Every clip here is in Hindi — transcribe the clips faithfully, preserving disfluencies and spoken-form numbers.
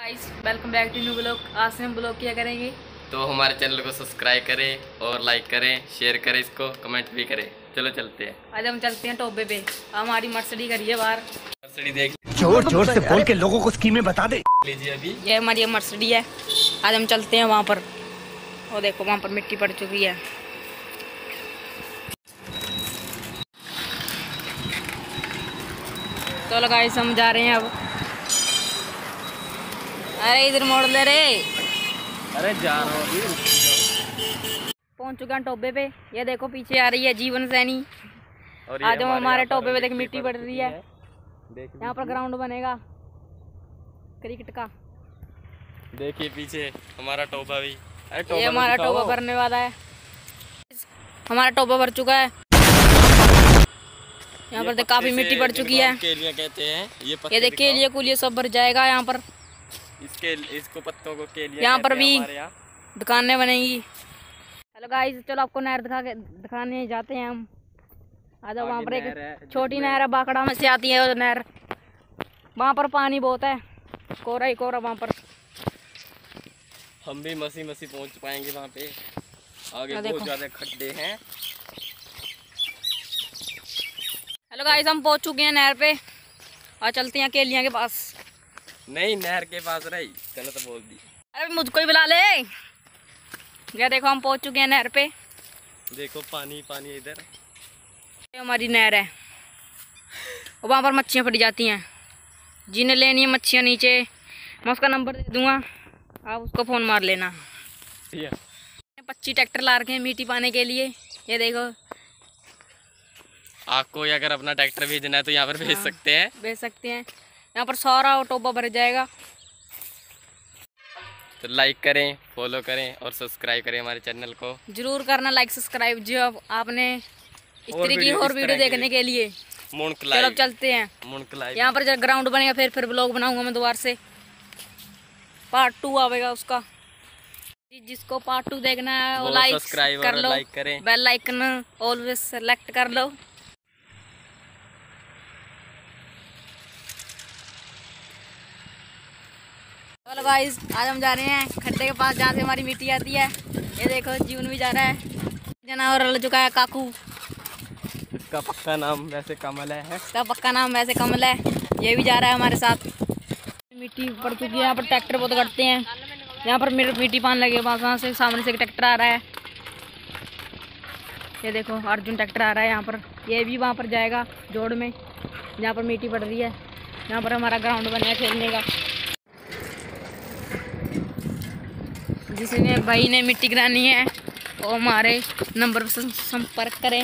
Guys welcome back to new blog. आज से हम ब्लॉग किया करेंगे, तो हमारे चैनल को सब्सक्राइब करें और लाइक करें, शेयर करें, इसको कमेंट भी करें। चलो चलते हैं। आज हम चलते हैं टोबे पे। हमारी मर्सिडीज करी है बाहर। मर्सिडीज देख जोर जोर से बोल के लोगों को स्कीमें बता दे लीजिए अभी। ये हमारी मर्सिडीज है। आज हम चलते हैं वहाँ पर। और देखो वहाँ पर मिट्टी पड़ चुकी है। चलो गाइस हम जा रहे हैं अब। अरे इधर मोड़ ले रे। अरे जा रहा हूँ अभी। पहुँच चुके हैं टोबे पे। ये देखो पीछे आ रही है जीवन सैनी। और आज हम हमारे टोबे पे देख मिट्टी पड़ रही है। देख यहाँ पर ग्राउंड बनेगा क्रिकेट का। देखिए पीछे हमारा टोबा भी। अरे टोबा ये हमारा टोबा भरने वाला है। हमारा टोबा भर चुका है। यहाँ पर देख काफी मिट्टी पड़ चुकी है। केलिया कहते हैं ये। ये देख केलिया कुलिया सब भर जाएगा यहाँ पर। इसके इसको पत्तों को केलिया यहाँ पर भी यहाँ। दुकानें बनेंगी। हेलो गाइस, चलो आपको नहर दिखा के दिखाने जाते हैं हम। आ जाओ। वहाँ पर एक छोटी नहर है, बाकड़ा में से आती है वो नहर। वहाँ पर पानी बहुत है, कोरा ही कोरा वहाँ पर। हम भी मसी मसी पहुँच पाएंगे वहाँ पे। आगे देखो। बहुत ज्यादा खड्डे हैं। हेलो गाइस, हम पहुँच चुके हैं नहर पे और चलते हैं केलिया के पास। नहीं नहर के पास रही, चलो तो बोल दी। अरे मुझको ही बुला ले। ये देखो हम पहुँच चुके हैं नहर पे। देखो पानी पानी इधर। ये हमारी नहर है। वहाँ पर मच्छियाँ पड़ी जाती हैं। जिन्हें लेनी है मच्छियाँ नीचे, मैं उसका नंबर दे दूँगा, आप उसको फ़ोन मार लेना। पच्चीस ट्रैक्टर ला रखे हैं मिट्टी पाने के लिए। ये देखो। आपको अगर अपना ट्रैक्टर भेजना है तो यहाँ पर भेज हाँ, सकते हैं। भेज सकते हैं। यहाँ पर सारा टोबा भर जाएगा। तो लाइक करें, फॉलो करें और सब्सक्राइब करें हमारे चैनल को। जरूर करना लाइक सब्सक्राइब जो आप, आपने इस और तरह की वीडियो- और इस वीडियो तरह की देखने के लिए। मुंक चलो लाइव अब चलते हैं। मुंक लाइव। यहाँ पर जब ग्राउंड बनेगा फिर फिर ब्लॉग बनाऊंगा मैं दोबारा से। पार्ट टू आवेगा उसका। जिसको पार्ट टू देखना है वो वो लाइक सब्सक्राइब कर और लो, लाइक करें। बेल आइकन ऑलवेज सेलेक्ट कर लो। चलो गाइस, आज हम जा रहे हैं खड्डे के पास जहाँ से हमारी मिट्टी आती है। ये देखो जीवन भी जा रहा है। जनावर रल चुका है काकू। इसका पक्का नाम वैसे कमल है। इसका पक्का नाम वैसे कमल है। ये भी जा रहा है हमारे साथ। मिट्टी पड़ चुकी है। यहाँ पर ट्रैक्टर बहुत करते हैं। यहाँ पर मेरे मिट्टी पान लगे। वहाँ से सामने से एक ट्रैक्टर आ रहा है। ये देखो अर्जुन ट्रैक्टर आ रहा है यहाँ पर। ये भी वहाँ पर जाएगा जोड़ में जहाँ पर मिट्टी पड़ रही है। यहाँ पर हमारा ग्राउंड बनेगा खेलने का। जिसने भाई ने मिट्टी गिरानी है वो हमारे नंबर पर संपर्क करें।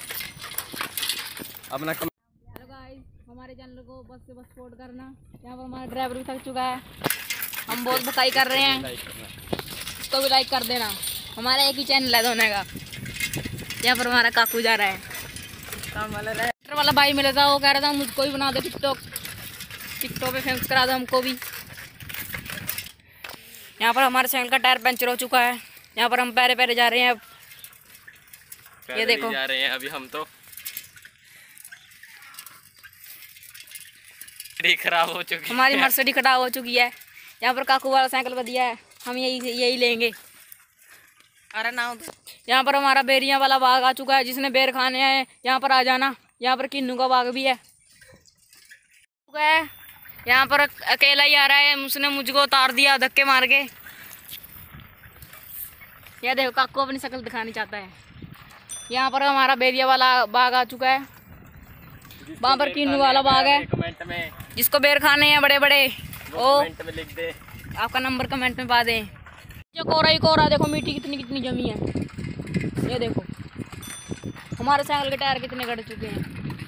अपना कम... हेलो गाइस, हमारे चैनल को बस से बस सपोर्ट करना। यहाँ पर हमारा ड्राइवर भी थक चुका है। हम बहुत बुकाई कर रहे हैं, इसको भी लाइक कर देना। हमारा एक ही चैनल है दोनों का। यहाँ पर हमारा काकू जा रहा है। काम वाला ट्रैक्टर वाला भाई मिला था, वो कह रहा था मुझको भी बना दो टिकटॉक टिकटॉक पे फेमस करा दो हमको भी। यहाँ पर हमारे साइकिल का टायर पंचर हो चुका है। यहाँ पर हम पैरे पैरे जा रहे हैं अब। ये देखो जा रहे हैं अभी हम तो। खराब हो चुकी हमारी मर्सिडीज खराब हो चुकी है। यहाँ पर काकू वाला साइकिल बढ़िया है, हम यही यही लेंगे। अरे ना, यहाँ पर हमारा बेरियां वाला बाग आ चुका है। जिसने बेर खाने हैं यहाँ पर आ जाना। यहाँ पर किन्नू का बाग भी है। यहाँ पर अकेला ही आ रहा है, उसने मुझको उतार दिया धक्के मार के। यह देखो काकू अपनी शक्ल दिखानी चाहता है। यहाँ पर हमारा बेरिया वाला बाग आ चुका है। वहाँ पर किन्नू वाला बाग है। कमेंट में जिसको बेर खाने हैं बड़े बड़े वो कमेंट में लिख दे। आपका नंबर कमेंट में पा दें। जो कोरा ही कोरा देखो मिट्टी कितनी कितनी जमी है। ये देखो हमारे साइकिल के टायर कितने गड़ चुके हैं।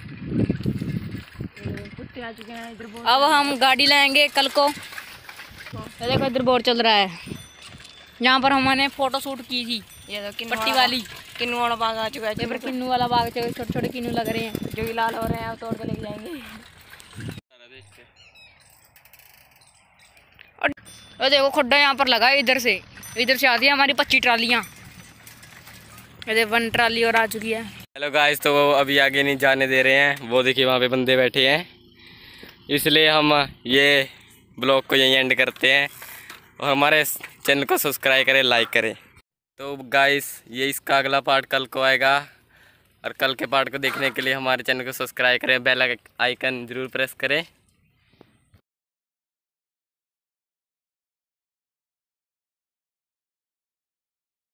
कुत्ते आ चुके हैं इधर। अब हम गाड़ी लाएंगे कल को। ये देखो इधर बोर्ड चल रहा है। यहाँ पर हमने फोटो शूट की थी। ये देखो पट्टी वाली किन्नू वाला बाग आ चुका है। यहाँ पर किन्नू वाला बाग छोटे छोटे किन्नू लग रहे हैं जो कि लाल हो रहे हैं। तोड़ के लेके जाएंगे। और देखो खड्डा यहाँ पर लगा है। इधर से इधर से आती है हमारी पच्चीस ट्रालियाँ। ये वन ट्राली और आ चुकी है। हेलो गाइस, तो वो अभी आगे नहीं जाने दे रहे हैं। वो देखिए वहाँ पे बंदे बैठे हैं, इसलिए हम ये ब्लॉग को यहीं एंड करते हैं और हमारे चैनल को सब्सक्राइब करें, लाइक करें। तो गाइस ये इसका अगला पार्ट कल को आएगा और कल के पार्ट को देखने के लिए हमारे चैनल को सब्सक्राइब करें, बेल आइकन ज़रूर प्रेस करें।